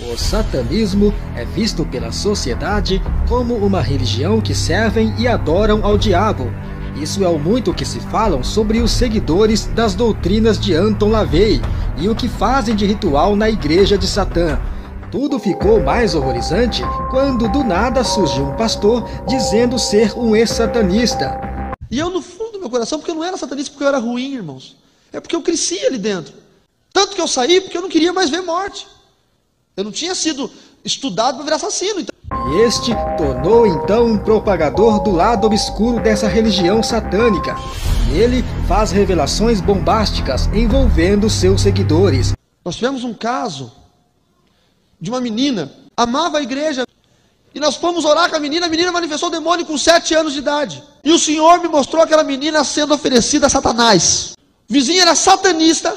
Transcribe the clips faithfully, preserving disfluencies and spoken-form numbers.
O satanismo é visto pela sociedade como uma religião que servem e adoram ao diabo. Isso é o muito que se falam sobre os seguidores das doutrinas de Anton LaVey e o que fazem de ritual na igreja de Satã. Tudo ficou mais horrorizante quando do nada surgiu um pastor dizendo ser um ex-satanista. E eu no fundo do meu coração, porque eu não era satanista porque eu era ruim, irmãos. É porque eu cresci ali dentro. Tanto que eu saí porque eu não queria mais ver morte. Eu não tinha sido estudado para virar assassino. Então... E este tornou então um propagador do lado obscuro dessa religião satânica. E ele faz revelações bombásticas envolvendo seus seguidores. Nós tivemos um caso de uma menina, amava a igreja, e nós fomos orar com a menina, a menina manifestou o demônio com sete anos de idade. E o Senhor me mostrou aquela menina sendo oferecida a Satanás. O vizinho era satanista,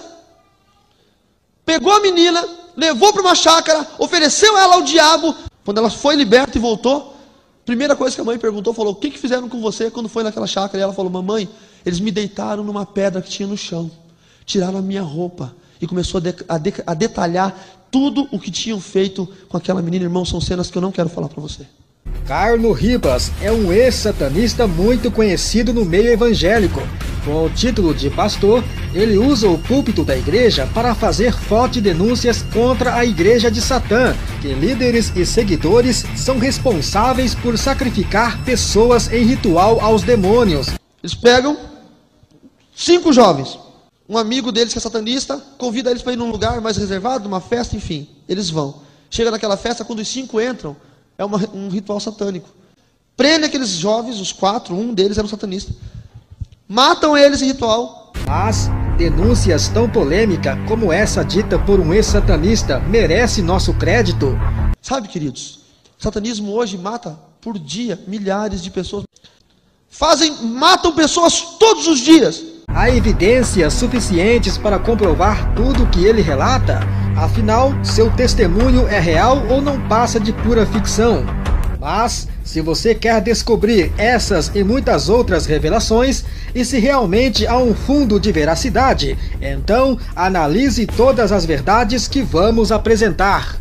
pegou a menina, levou para uma chácara, ofereceu ela ao diabo. Quando ela foi liberta e voltou, a primeira coisa que a mãe perguntou, falou, o que, que fizeram com você quando foi naquela chácara? E ela falou, mamãe, eles me deitaram numa pedra que tinha no chão, tiraram a minha roupa, e começou a, de, a, de, a detalhar tudo o que tinham feito com aquela menina. Irmão, são cenas que eu não quero falar para você. Carlo Ribas é um ex-satanista muito conhecido no meio evangélico. Com o título de pastor, ele usa o púlpito da igreja para fazer fortes denúncias contra a igreja de Satã, que líderes e seguidores são responsáveis por sacrificar pessoas em ritual aos demônios. Eles pegam cinco jovens, um amigo deles que é satanista, convida eles para ir num lugar mais reservado, numa festa, enfim, eles vão. Chega naquela festa, quando os cinco entram, é uma, um ritual satânico. Prende aqueles jovens, os quatro, um deles era um satanista. Matam eles em ritual. Mas denúncias tão polêmicas como essa dita por um ex-satanista merece nosso crédito. Sabe, queridos, o satanismo hoje mata por dia milhares de pessoas. Fazem, matam pessoas todos os dias. Há evidências suficientes para comprovar tudo o que ele relata? Afinal, seu testemunho é real ou não passa de pura ficção? Mas, se você quer descobrir essas e muitas outras revelações, e se realmente há um fundo de veracidade, então analise todas as verdades que vamos apresentar.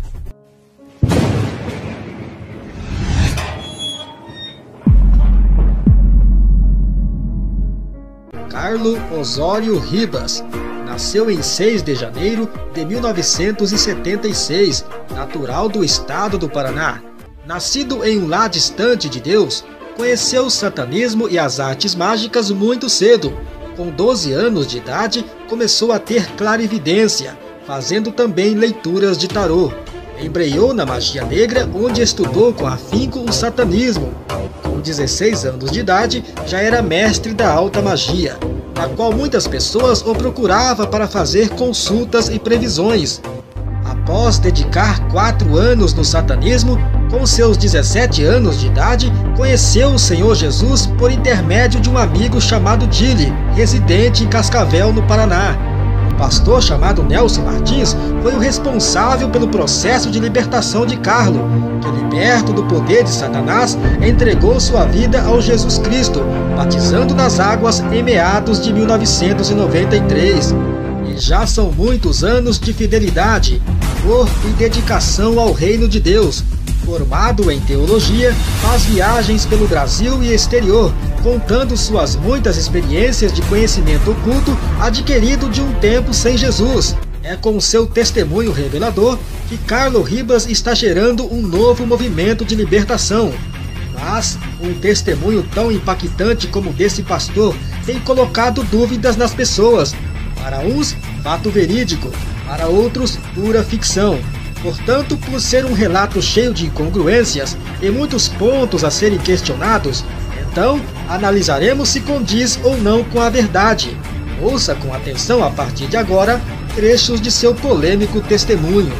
Carlo Osório Ribas nasceu em seis de janeiro de mil novecentos e setenta e seis, natural do estado do Paraná. Nascido em um lar distante de Deus, conheceu o satanismo e as artes mágicas muito cedo. Com doze anos de idade, começou a ter clarividência, fazendo também leituras de tarô. Embreou na magia negra, onde estudou com afinco o satanismo. Com dezesseis anos de idade, já era mestre da alta magia, na qual muitas pessoas o procuravam para fazer consultas e previsões. Após dedicar quatro anos no satanismo, com seus dezessete anos de idade, conheceu o Senhor Jesus por intermédio de um amigo chamado Dili, residente em Cascavel, no Paraná. Um pastor chamado Nelson Martins foi o responsável pelo processo de libertação de Carlo, que, liberto do poder de Satanás, entregou sua vida ao Jesus Cristo, batizando nas águas em meados de mil novecentos e noventa e três. E já são muitos anos de fidelidade, amor e dedicação ao reino de Deus. Formado em teologia, faz viagens pelo Brasil e exterior, contando suas muitas experiências de conhecimento oculto adquirido de um tempo sem Jesus. É com seu testemunho revelador que Carlo Ribas está gerando um novo movimento de libertação. Mas um testemunho tão impactante como o desse pastor tem colocado dúvidas nas pessoas. Para uns, fato verídico, para outros, pura ficção. Portanto, por ser um relato cheio de incongruências e muitos pontos a serem questionados, então analisaremos se condiz ou não com a verdade. Ouça com atenção a partir de agora trechos de seu polêmico testemunho.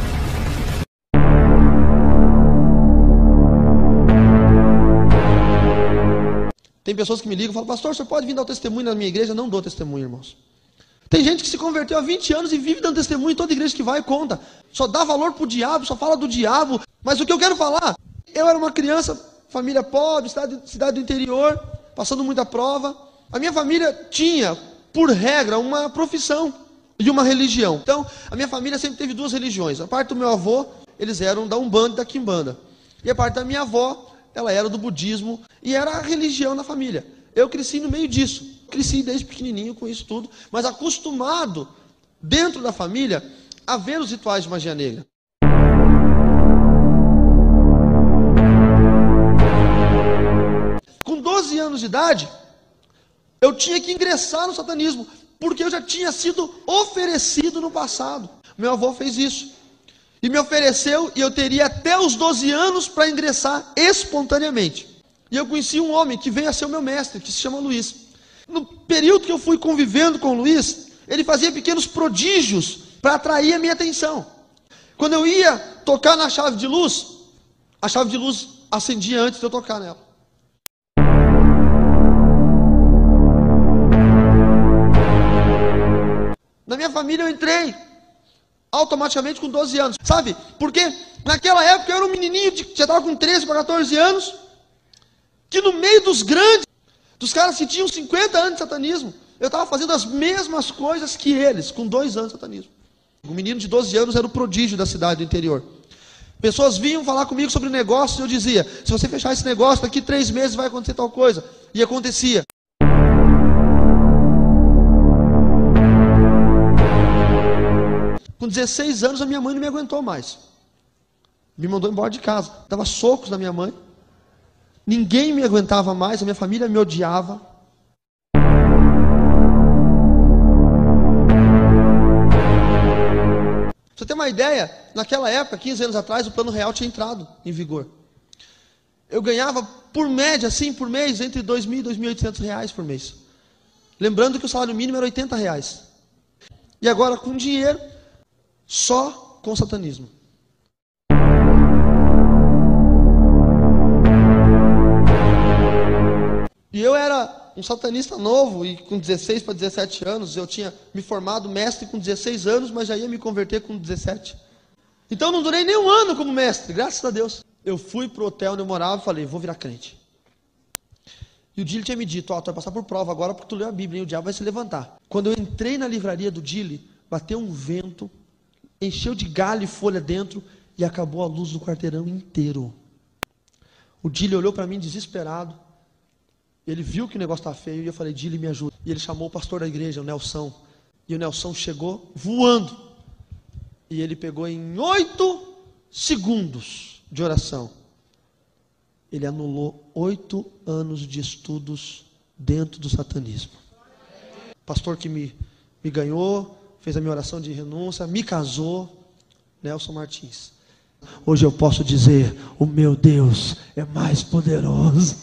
Tem pessoas que me ligam e falam, pastor, você pode vir dar o testemunho na minha igreja? Não dou testemunho, irmãos. Tem gente que se converteu há vinte anos e vive dando testemunho em toda igreja que vai e conta. Só dá valor pro diabo, só fala do diabo. Mas o que eu quero falar, eu era uma criança, família pobre, cidade, cidade do interior, passando muita prova. A minha família tinha, por regra, uma profissão e uma religião. Então, a minha família sempre teve duas religiões. A parte do meu avô, eles eram da Umbanda e da Quimbanda. E a parte da minha avó, ela era do budismo e era a religião da família. Eu cresci no meio disso. Cresci desde pequenininho com isso tudo, mas acostumado, dentro da família, a ver os rituais de magia negra. Com doze anos de idade, eu tinha que ingressar no satanismo, porque eu já tinha sido oferecido no passado. Meu avô fez isso. E me ofereceu, e eu teria até os doze anos para ingressar espontaneamente. E eu conheci um homem que veio a ser o meu mestre, que se chama Luiz. No período que eu fui convivendo com o Luiz, ele fazia pequenos prodígios para atrair a minha atenção. Quando eu ia tocar na chave de luz, a chave de luz acendia antes de eu tocar nela. Na minha família eu entrei automaticamente com doze anos. Sabe? Porque naquela época eu era um menininho, de, já estava com treze para quatorze anos, que no meio dos grandes, dos caras que tinham cinquenta anos de satanismo, eu estava fazendo as mesmas coisas que eles, com dois anos de satanismo. Um menino de doze anos era o prodígio da cidade do interior. Pessoas vinham falar comigo sobre negócios e eu dizia, se você fechar esse negócio, daqui três meses vai acontecer tal coisa. E acontecia. Com dezesseis anos a minha mãe não me aguentou mais. Me mandou embora de casa. Dava socos na minha mãe. Ninguém me aguentava mais, a minha família me odiava. Pra você ter uma ideia, naquela época, quinze anos atrás, o Plano Real tinha entrado em vigor. Eu ganhava, por média, assim, por mês, entre dois mil e dois mil e oitocentos reais por mês. Lembrando que o salário mínimo era oitenta reais. E agora, com dinheiro, só com satanismo. E eu era um satanista novo, e com dezesseis para dezessete anos, eu tinha me formado mestre com dezesseis anos, mas já ia me converter com dezessete. Então não durei nem um ano como mestre, graças a Deus. Eu fui para o hotel onde eu morava e falei, vou virar crente. E o Dili tinha me dito, ó, oh, tu vai passar por prova agora porque tu leu a Bíblia, e o diabo vai se levantar. Quando eu entrei na livraria do Dili, bateu um vento, encheu de galho e folha dentro, e acabou a luz do quarteirão inteiro. O Dili olhou para mim desesperado. Ele viu que o negócio estava feio e eu falei, Dili, me ajuda. E ele chamou o pastor da igreja, o Nelson. E o Nelson chegou voando. E ele pegou em oito segundos de oração. Ele anulou oito anos de estudos dentro do satanismo. Pastor que me, me ganhou, fez a minha oração de renúncia, me casou, Nelson Martins. Hoje eu posso dizer, o meu Deus é mais poderoso.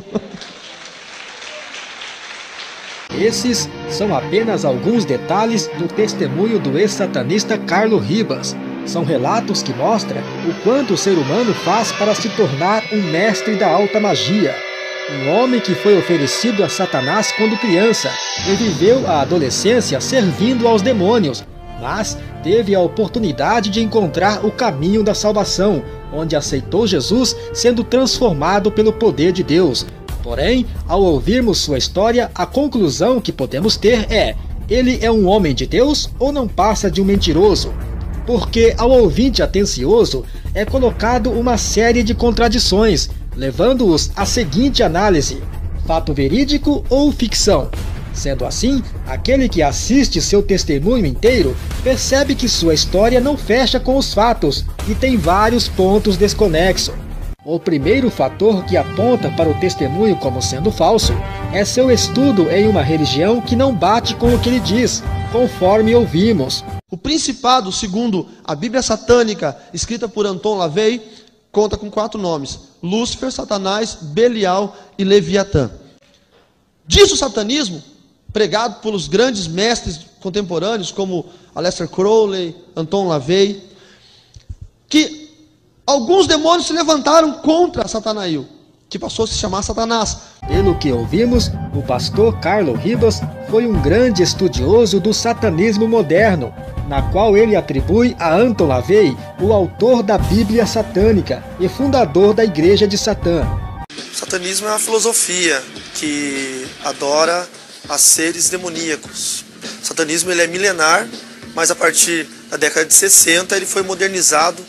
Esses são apenas alguns detalhes do testemunho do ex-satanista Carlo Ribas. São relatos que mostram o quanto o ser humano faz para se tornar um mestre da alta magia. Um homem que foi oferecido a Satanás quando criança e viveu a adolescência servindo aos demônios, mas teve a oportunidade de encontrar o caminho da salvação, onde aceitou Jesus sendo transformado pelo poder de Deus. Porém, ao ouvirmos sua história, a conclusão que podemos ter é: ele é um homem de Deus ou não passa de um mentiroso? Porque ao ouvinte atencioso é colocado uma série de contradições, levando-os à seguinte análise: fato verídico ou ficção? Sendo assim, aquele que assiste seu testemunho inteiro percebe que sua história não fecha com os fatos e tem vários pontos desconexos. O primeiro fator que aponta para o testemunho como sendo falso é seu estudo em uma religião que não bate com o que ele diz, conforme ouvimos. O principado, segundo a Bíblia satânica, escrita por Anton LaVey, conta com quatro nomes: Lúcifer, Satanás, Belial e Leviatã. Diz o satanismo, pregado pelos grandes mestres contemporâneos, como Aleister Crowley, Anton LaVey, que alguns demônios se levantaram contra Satanael, que passou a se chamar Satanás. Pelo que ouvimos, o pastor Carlo Ribas foi um grande estudioso do satanismo moderno, na qual ele atribui a Anton LaVey o autor da Bíblia satânica e fundador da Igreja de Satã. O satanismo é uma filosofia que adora a seres demoníacos. O satanismo ele é milenar, mas a partir da década de sessenta ele foi modernizado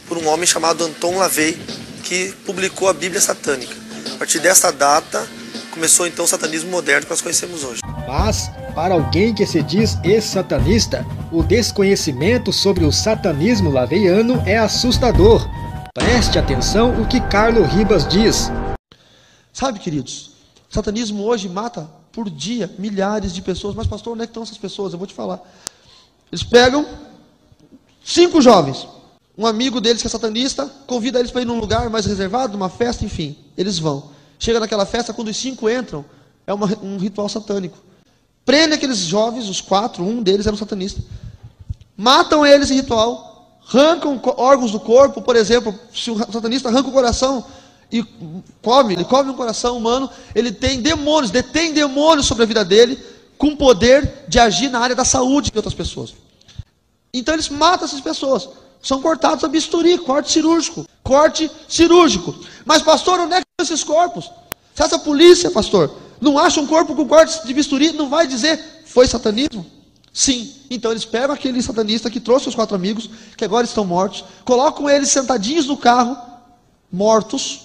por um homem chamado Anton LaVey, que publicou a Bíblia Satânica. A partir dessa data, começou então o satanismo moderno que nós conhecemos hoje. Mas, para alguém que se diz ex-satanista, o desconhecimento sobre o satanismo laveiano é assustador. Preste atenção o que Carlo Ribas diz. Sabe, queridos, o satanismo hoje mata por dia milhares de pessoas. Mas, pastor, onde é que estão essas pessoas? Eu vou te falar. Eles pegam cinco jovens, um amigo deles que é satanista, convida eles para ir num lugar mais reservado, numa festa, enfim, eles vão. Chega naquela festa, quando os cinco entram, é uma, um ritual satânico. Prende aqueles jovens, os quatro, um deles era um satanista. Matam eles em ritual, arrancam órgãos do corpo, por exemplo, se o satanista arranca o coração e come, ele come um coração humano, ele tem demônios, detém demônios sobre a vida dele, com poder de agir na área da saúde de outras pessoas. Então eles matam essas pessoas. São cortados a bisturi, corte cirúrgico. Corte cirúrgico. Mas, pastor, onde é que estão esses corpos? Se essa polícia, pastor, não acha um corpo com corte de bisturi, não vai dizer, foi satanismo? Sim. Então eles pegam aquele satanista que trouxe os quatro amigos, que agora estão mortos, colocam eles sentadinhos no carro, mortos,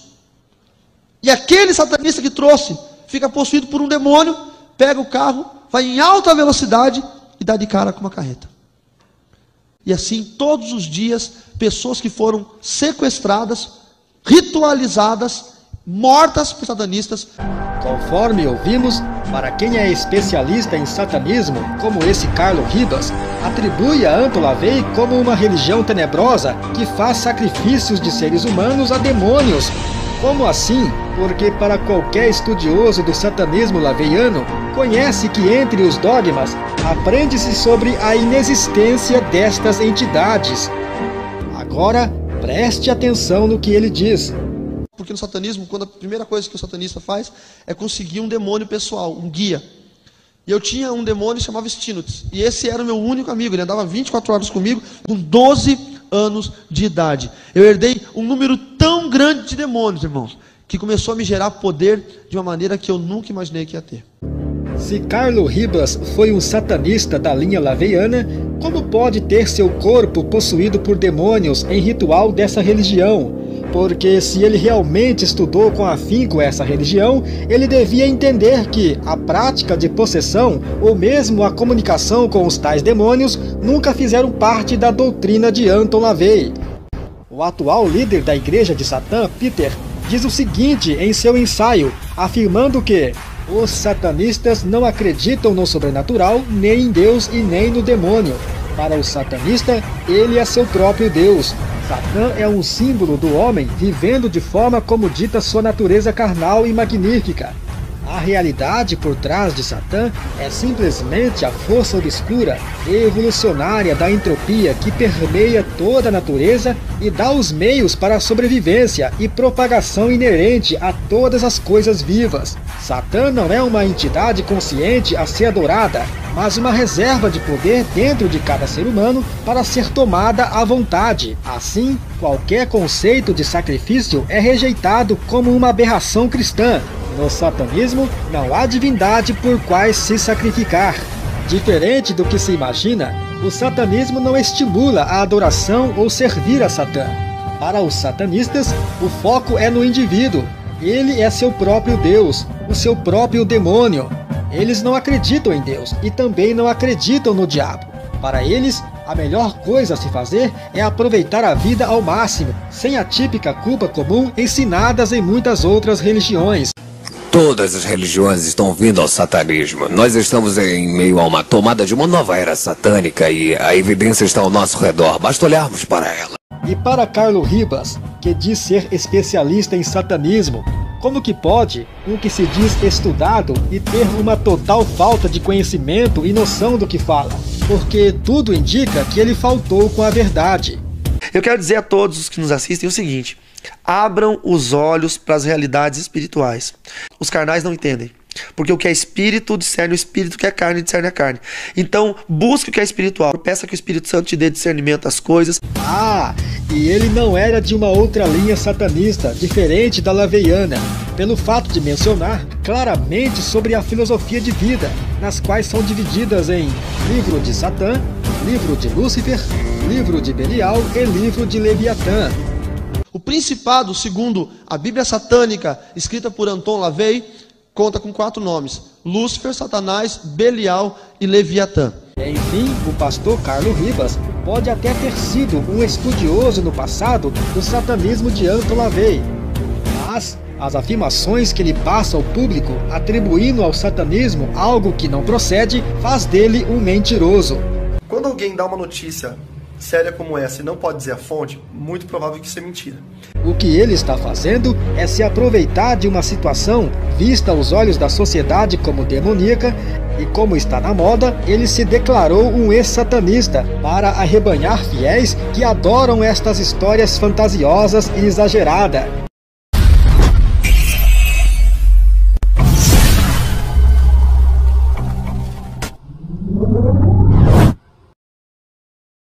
e aquele satanista que trouxe, fica possuído por um demônio, pega o carro, vai em alta velocidade e dá de cara com uma carreta. E assim, todos os dias, pessoas que foram sequestradas, ritualizadas, mortas por satanistas. Conforme ouvimos, para quem é especialista em satanismo, como esse Carlo Ribas, atribui a Anton LaVey como uma religião tenebrosa que faz sacrifícios de seres humanos a demônios. Como assim? Porque para qualquer estudioso do satanismo laveiano, conhece que entre os dogmas, aprende-se sobre a inexistência destas entidades. Agora, preste atenção no que ele diz. Porque no satanismo, quando a primeira coisa que o satanista faz é conseguir um demônio pessoal, um guia. E eu tinha um demônio que chamava Stinuts. E esse era o meu único amigo, ele andava vinte e quatro horas comigo, com doze anos de idade. Eu herdei um número tão grande de demônios, irmãos, que começou a me gerar poder de uma maneira que eu nunca imaginei que ia ter. Se Carlo Ribas foi um satanista da linha laveiana, como pode ter seu corpo possuído por demônios em ritual dessa religião? Porque se ele realmente estudou com afinco essa religião, ele devia entender que a prática de possessão, ou mesmo a comunicação com os tais demônios, nunca fizeram parte da doutrina de Anton LaVey. O atual líder da Igreja de Satã, Peter, diz o seguinte em seu ensaio, afirmando que os satanistas não acreditam no sobrenatural, nem em Deus e nem no demônio. Para o satanista, ele é seu próprio Deus. Satã é um símbolo do homem vivendo de forma como dita sua natureza carnal e magnífica. A realidade por trás de Satã é simplesmente a força obscura e evolucionária da entropia que permeia toda a natureza e dá os meios para a sobrevivência e propagação inerente a todas as coisas vivas. Satã não é uma entidade consciente a ser adorada, mas uma reserva de poder dentro de cada ser humano para ser tomada à vontade. Assim, qualquer conceito de sacrifício é rejeitado como uma aberração cristã. No satanismo, não há divindade por quais se sacrificar. Diferente do que se imagina, o satanismo não estimula a adoração ou servir a Satã. Para os satanistas, o foco é no indivíduo. Ele é seu próprio Deus, o seu próprio demônio. Eles não acreditam em Deus e também não acreditam no diabo. Para eles, a melhor coisa a se fazer é aproveitar a vida ao máximo, sem a típica culpa comum ensinadas em muitas outras religiões. Todas as religiões estão vindo ao satanismo. Nós estamos em meio a uma tomada de uma nova era satânica e a evidência está ao nosso redor. Basta olharmos para ela. E para Carlo Ribas, que diz ser especialista em satanismo, como que pode um que se diz estudado e ter uma total falta de conhecimento e noção do que fala? Porque tudo indica que ele faltou com a verdade. Eu quero dizer a todos os que nos assistem o seguinte: abram os olhos para as realidades espirituais. Os carnais não entendem, porque o que é espírito discerne o espírito, o que é carne discerne a carne. Então busque o que é espiritual, peça que o Espírito Santo te dê discernimento às coisas. Ah, e ele não era de uma outra linha satanista, diferente da laveiana, pelo fato de mencionar claramente sobre a filosofia de vida, nas quais são divididas em livro de Satã, livro de Lúcifer, livro de Belial e livro de Leviatã. O principado, segundo a Bíblia satânica, escrita por Anton LaVey, conta com quatro nomes: Lúcifer, Satanás, Belial e Leviatã. Enfim, o pastor Carlos Ribas pode até ter sido um estudioso no passado do satanismo de Anton LaVey, mas as afirmações que ele passa ao público, atribuindo ao satanismo algo que não procede, faz dele um mentiroso. Quando alguém dá uma notícia séria como essa e não pode dizer a fonte, muito provável que isso é mentira. O que ele está fazendo é se aproveitar de uma situação vista aos olhos da sociedade como demoníaca, e como está na moda, ele se declarou um ex-satanista para arrebanhar fiéis que adoram estas histórias fantasiosas e exageradas. You